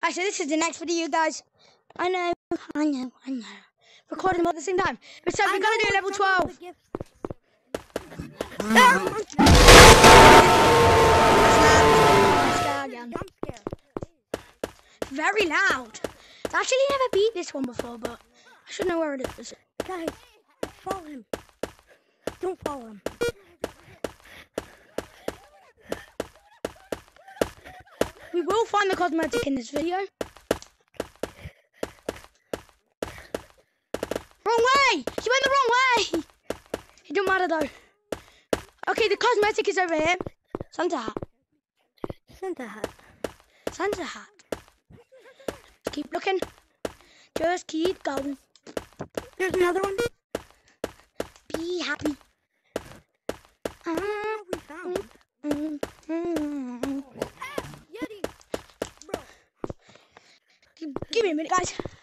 Right, so this is the next video, guys. I know. Recording them all at the same time. So we're gonna do level 12. Very loud. I actually never beat this one before, but I should know where it is. Guys, follow him. Don't follow him. We will find the cosmetic in this video. Wrong way! You went the wrong way! It don't matter though. Okay, the cosmetic is over here. Santa hat. Santa hat. Santa hat. Keep looking. Just keep going. There's another one. Be happy. We found. Yeti. Bro. Give me a minute, guys.